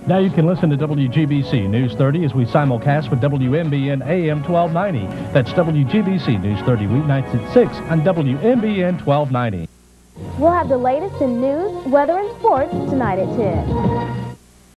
Now you can listen to WGBC News 30 as we simulcast with WMBN AM 1290. That's WGBC News 30 weeknights at 6 on WMBN 1290. We'll have the latest in news, weather, and sports tonight at 10.